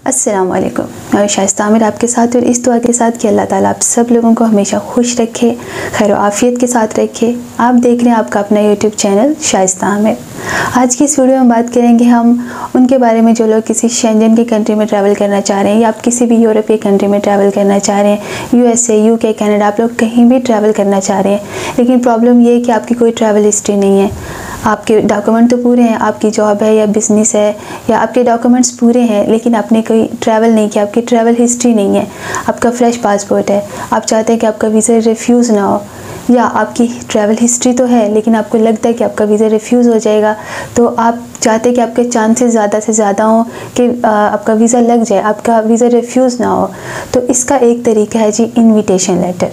अस्सलाम वालेकुम। मैं शाइस्ता आमिर आपके साथ और इस दुआ के साथ कि अल्लाह ताला आप सब लोगों को हमेशा खुश रखे, खैर आफियत के साथ रखे। आप देख रहे हैं आपका अपना यूट्यूब चैनल शाइस्ता आमिर। आज की इस वीडियो में बात करेंगे हम उनके बारे में जो लोग किसी शेंजन की कंट्री में ट्रैवल करना चाह रहे हैं या आप किसी भी यूरोपीय कंट्री में ट्रैवल करना चाह रहे हैं, यूएसए, यूके, कनाडा, आप लोग कहीं भी ट्रैवल करना चाह रहे हैं, लेकिन प्रॉब्लम ये है कि आपकी कोई ट्रैवल हिस्ट्री नहीं है। आपके डॉक्यूमेंट तो पूरे हैं, आपकी जॉब है या बिज़नेस है या आपके डॉक्यूमेंट्स पूरे हैं, लेकिन आपने कोई ट्रैवल नहीं किया, आपकी ट्रैवल हिस्ट्री नहीं है, आपका फ्रेश पासपोर्ट है, आप चाहते हैं कि आपका वीज़ा रिफ्यूज़ ना हो, या आपकी ट्रैवल हिस्ट्री तो है लेकिन आपको लगता है कि आपका वीज़ा रिफ्यूज़ हो जाएगा, तो आप चाहते हैं कि आपके चांसेस ज़्यादा से ज़्यादा हों कि आपका वीज़ा लग जाए, आपका वीज़ा रिफ्यूज़ ना हो। तो इसका एक तरीका है जी इन्विटेशन लेटर।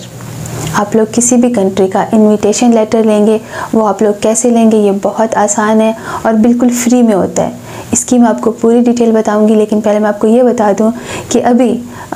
आप लोग किसी भी कंट्री का इन्विटेशन लेटर लेंगे, वो आप लोग कैसे लेंगे ये बहुत आसान है और बिल्कुल फ्री में होता है। इसकी मैं आपको पूरी डिटेल बताऊंगी, लेकिन पहले मैं आपको ये बता दूं कि अभी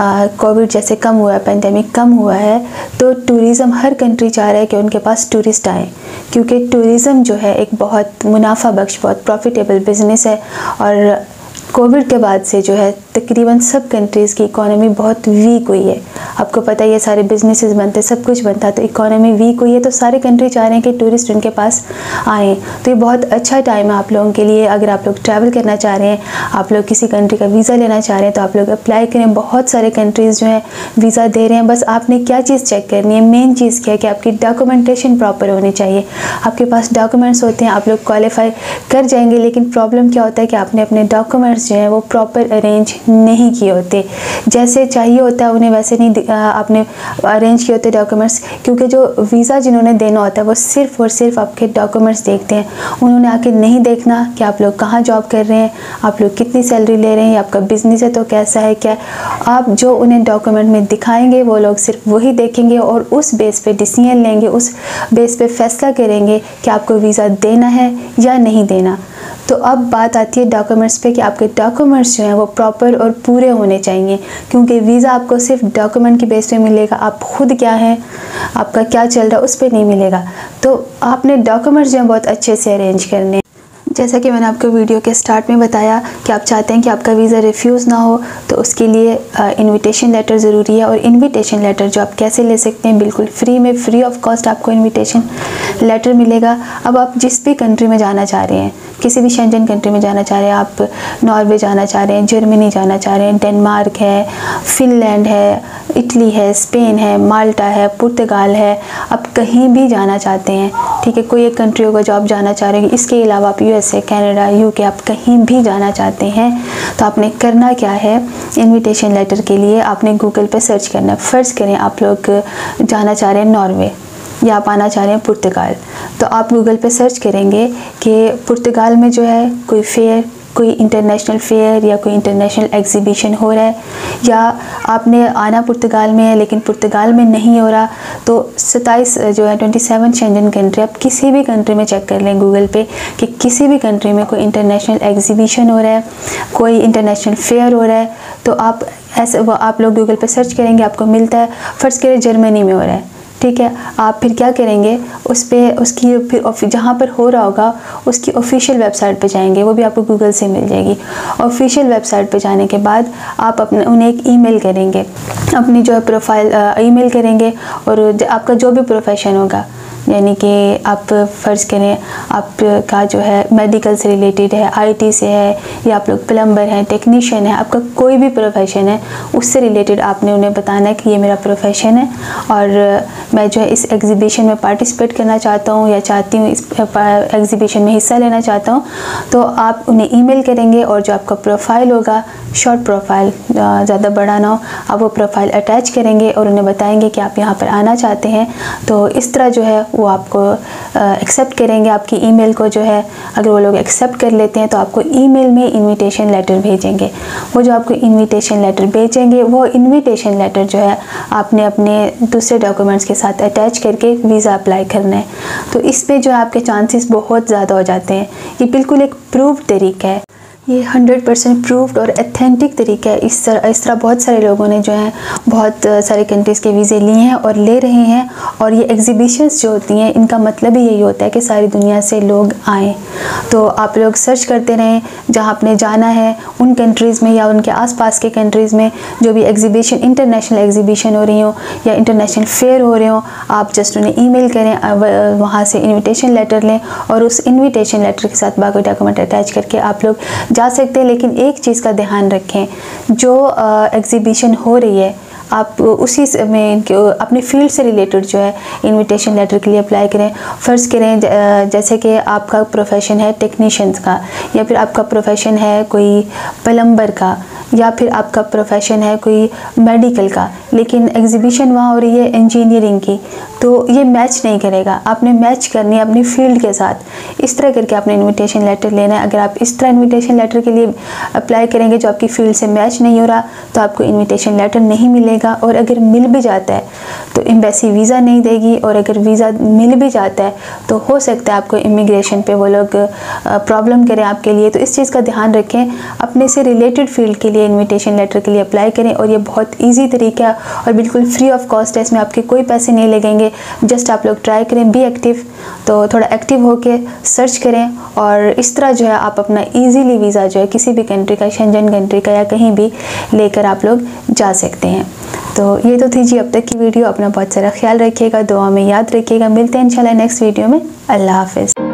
कोविड जैसे कम हुआ है, पेंडेमिक कम हुआ है, तो टूरिज़्म हर कंट्री चाह रहा है कि उनके पास टूरिस्ट आए, क्योंकि टूरिज़्म जो है एक बहुत मुनाफा बख्श, बहुत प्रॉफिटेबल बिज़नेस है। और कोविड के बाद से जो है तकरीबन सब कंट्रीज़ की इकोनॉमी बहुत वीक हुई है। आपको पता है ये सारे बिजनेसेस बनते, सब कुछ बनता, तो इकोनॉमी वीक हुई है, तो सारे कंट्री चाह रहे हैं कि टूरिस्ट उनके पास आएँ। तो ये बहुत अच्छा टाइम है आप लोगों के लिए। अगर आप लोग ट्रैवल करना चाह रहे हैं, आप लोग किसी कंट्री का वीज़ा लेना चाह रहे हैं, तो आप लोग अप्लाई करें। बहुत सारे कंट्रीज़ जो हैं वीज़ा दे रहे हैं। बस आपने क्या चीज़ चेक करनी है, मेन चीज़ क्या है कि आपकी डॉक्यूमेंटेशन प्रॉपर होनी चाहिए। आपके पास डॉक्यूमेंट्स होते हैं, आप लोग क्वालिफाई कर जाएंगे, लेकिन प्रॉब्लम क्या होता है कि आपने अपने डॉक्यूमेंट्स जो हैं वो प्रॉपर अरेंज नहीं किए होते, जैसे चाहिए होता है उन्हें वैसे नहीं आपने अरेंज किए होते डॉक्यूमेंट्स, क्योंकि जो वीज़ा जिन्होंने देना होता है वो सिर्फ़ और सिर्फ आपके डॉक्यूमेंट्स देखते हैं। उन्होंने आके नहीं देखना कि आप लोग कहाँ जॉब कर रहे हैं, आप लोग कितनी सैलरी ले रहे हैं, या आपका बिज़नेस है तो कैसा है, क्या आप जो उन्हें डॉक्यूमेंट में दिखाएंगे वो लोग सिर्फ वही देखेंगे और उस बेस पे डिसीजन लेंगे, उस बेस पे फैसला करेंगे कि आपको वीज़ा देना है या नहीं देना। तो अब बात आती है डॉक्यूमेंट्स पे कि आपके डॉक्यूमेंट्स जो हैं वो प्रॉपर और पूरे होने चाहिए, क्योंकि वीज़ा आपको सिर्फ डॉक्यूमेंट के बेस पे मिलेगा, आप खुद क्या हैं, आपका क्या चल रहा है उस पर नहीं मिलेगा। तो आपने डॉक्यूमेंट्स जो हैं बहुत अच्छे से अरेंज करने हैं। जैसा कि मैंने आपको वीडियो के स्टार्ट में बताया कि आप चाहते हैं कि आपका वीज़ा रिफ्यूज़ ना हो, तो उसके लिए इनविटेशन लेटर ज़रूरी है। और इनविटेशन लेटर जो आप कैसे ले सकते हैं, बिल्कुल फ्री में, फ्री ऑफ कॉस्ट आपको इनविटेशन लेटर मिलेगा। अब आप जिस भी कंट्री में जाना चाह रहे हैं, किसी भी शेंजन कंट्री में जाना चाह रहे हैं, आप नॉर्वे जाना चाह रहे हैं, जर्मनी जाना चाह रहे हैं, डेनमार्क है, फिनलैंड है, इटली है, स्पेन है, माल्टा है, पुर्तगाल है, आप कहीं भी जाना चाहते हैं, ठीक है, कोई एक कंट्री होगा जो आप जाना चाह रहे हैं, इसके अलावा आप यूएसए, कनाडा, यूके, आप कहीं भी जाना चाहते हैं, तो आपने करना क्या है, इनविटेशन लेटर के लिए आपने गूगल पे सर्च करना है। फ़र्ज़ करें आप लोग जाना चाह रहे हैं नॉर्वे या आप आना चाह रहे हैं पुर्तगाल, तो आप गूगल पे सर्च करेंगे कि पुर्तगाल में जो है कोई फेयर, कोई इंटरनेशनल फेयर या कोई इंटरनेशनल एग्जीबिशन हो रहा है, या आपने आना पुर्तगाल में है लेकिन पुर्तगाल में नहीं हो रहा, तो 27 जो है 27 शेंजन कंट्री, आप किसी भी कंट्री में चेक कर लें गूगल पे कि किसी भी कंट्री में कोई इंटरनेशनल एग्जीबिशन हो रहा है, कोई इंटरनेशनल फेयर हो रहा है, तो आप ऐसे वो आप लोग गूगल पे सर्च करेंगे, आपको मिलता है। फ़र्ज़ करें जर्मनी में हो रहा है, ठीक है, आप फिर क्या करेंगे, उस पर उसकी फिर जहाँ पर हो रहा होगा उसकी ऑफिशियल वेबसाइट पे जाएंगे, वो भी आपको गूगल से मिल जाएगी। ऑफिशियल वेबसाइट पे जाने के बाद आप अपने उन्हें एक ईमेल करेंगे, अपनी जो है प्रोफाइल ईमेल करेंगे, और आपका जो भी प्रोफेशन होगा, यानी कि आप फ़र्ज़ करें आपका जो है मेडिकल से रिलेटेड है, आईटी से है, या आप लोग प्लम्बर हैं, टेक्नीशियन है, आपका कोई भी प्रोफेशन है उससे रिलेटेड आपने उन्हें बताना है कि ये मेरा प्रोफेशन है और मैं जो है इस एग्ज़िबिशन में पार्टिसिपेट करना चाहता हूँ या चाहती हूँ, इस एग्ज़िबिशन में हिस्सा लेना चाहता हूँ। तो आप उन्हें ईमेल करेंगे और जो आपका प्रोफाइल होगा, शॉर्ट प्रोफाइल, ज़्यादा बड़ा ना हो, आप वो प्रोफाइल अटैच करेंगे और उन्हें बताएंगे कि आप यहाँ पर आना चाहते हैं। तो इस तरह जो है वो आपको एक्सेप्ट करेंगे, आपकी ईमेल को जो है, अगर वो लोग एक्सेप्ट कर लेते हैं तो आपको ईमेल में इनविटेशन लेटर भेजेंगे। वो जो आपको इनविटेशन लेटर भेजेंगे, वो इनविटेशन लेटर जो है आपने अपने दूसरे डॉक्यूमेंट्स के साथ अटैच करके वीज़ा अप्लाई करना है। तो इसमें जो है आपके चांसेस बहुत ज़्यादा हो जाते हैं। ये बिल्कुल एक प्रूव्ड तरीका है। ये 100% प्रूव्ड और ऑथेंटिक तरीका है। इस तरह बहुत सारे लोगों ने जो है बहुत सारे कंट्रीज़ के वीज़े लिए हैं और ले रहे हैं। और ये एग्जीबिशंस जो होती हैं इनका मतलब ही यही होता है कि सारी दुनिया से लोग आएँ। तो आप लोग सर्च करते रहें जहाँ आपने जाना है उन कंट्रीज़ में या उनके आसपास के कंट्रीज़ में जो भी एग्जीबिशन, इंटरनेशनल एग्जीबिशन हो रही हो या इंटरनेशनल फेयर हो रहे हो, आप जस्ट उन्हें ईमेल करें, वहाँ से इन्विटेशन लेटर लें और उस इन्विटेशन लेटर के साथ बाकी डॉक्यूमेंट अटैच करके आप लोग जा सकते हैं। लेकिन एक चीज़ का ध्यान रखें, जो एग्जीबिशन हो रही है आप उसी में अपनी फील्ड से रिलेटेड जो है इनविटेशन लेटर के लिए अप्लाई करें। फ़र्ज़ करें जैसे कि आपका प्रोफेशन है टेक्नीशियंस का, या फिर आपका प्रोफेशन है कोई प्लम्बर का, या फिर आपका प्रोफेशन है कोई मेडिकल का, लेकिन एग्जीबिशन वहाँ हो रही है इंजीनियरिंग की, तो ये मैच नहीं करेगा। आपने मैच करनी है अपनी फील्ड के साथ। इस तरह करके आपने इनविटेशन लेटर लेना है। अगर आप इस तरह इनविटेशन लेटर के लिए अप्लाई करेंगे जो आपकी फील्ड से मैच नहीं हो रहा, तो आपको इनविटेशन लेटर नहीं मिलेगा। और अगर मिल भी जाता है तो एम्बेसी वीज़ा नहीं देगी, और अगर वीज़ा मिल भी जाता है तो हो सकता है आपको इमिग्रेशन पे वो लोग प्रॉब्लम करें आपके लिए। तो इस चीज़ का ध्यान रखें, अपने से रिलेटेड फील्ड के लिए इनविटेशन लेटर के लिए अप्लाई करें। और ये बहुत ईजी तरीका और बिल्कुल फ्री ऑफ कॉस्ट है, इसमें आपके कोई पैसे नहीं लगेंगे। जस्ट आप लोग ट्राई करें, बी एक्टिव। तो थोड़ा एक्टिव होके सर्च करें और इस तरह जो है आप अपना ईजीली वीज़ा जो है किसी भी कंट्री का, शेंजन कंट्री का या कहीं भी लेकर आप लोग जा सकते हैं। तो ये तो थी जी अब तक की वीडियो। अपना बहुत सारा ख्याल रखिएगा, दुआ में याद रखिएगा। मिलते हैं इंशाल्लाह नेक्स्ट वीडियो में। अल्लाह हाफ़िज़।